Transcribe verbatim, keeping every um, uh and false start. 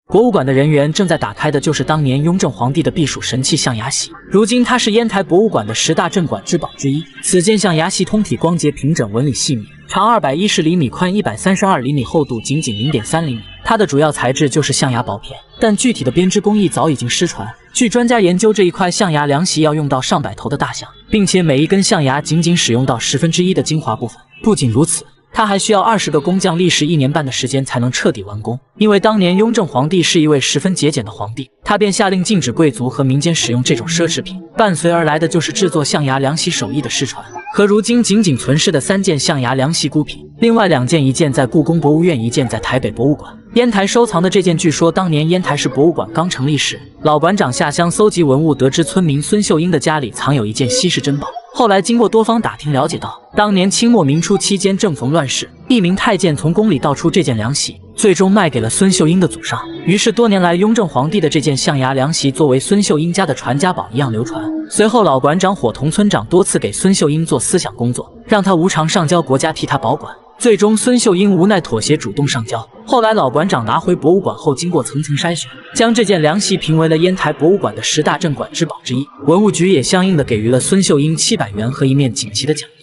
博物馆的人员正在打开的就是当年雍正皇帝的避暑神器象牙席，如今它是烟台博物馆的十大镇馆之宝之一。此件象牙席通体光洁平整，纹理细密，长二百一十厘米，宽一百三十二厘米，厚度仅仅 零点三厘米。它的主要材质就是象牙薄片，但具体的编织工艺早已经失传。据专家研究，这一块象牙凉席要用到上百头的大象，并且每一根象牙仅仅使用到十分之一的精华部分。不仅如此，它还需要二十个工匠历时一年半的时间才能彻底完工。因为当年雍正皇帝是一位十分节俭的皇帝，他便下令禁止贵族和民间使用这种奢侈品，伴随而来的就是制作象牙凉席手艺的失传，和如今仅仅存世的三件象牙凉席孤品。另外两件，一件在故宫博物院，一件在台北博物馆。烟台收藏的这件，据说当年烟台市博物馆刚成立时，老馆长下乡搜集文物，得知村民孙秀英的家里藏有一件稀世珍宝。后来经过多方打听了解到，当年清末民初期间正逢乱世，一名太监从宫里盗出这件凉席，最终卖给了孙秀英的祖上。于是多年来，雍正皇帝的这件象牙凉席作为孙秀英家的传家宝一样流传。随后老馆长伙同村长多次给孙秀英做思想工作，让她无偿上交国家替她保管。最终孙秀英无奈妥协，主动上交。后来老馆长拿回博物馆后，经过层层筛选，将这件凉席评为了烟台博物馆的十大镇馆之宝之一。文物局也相应的给予了孙秀英七百元和一面锦旗的奖励。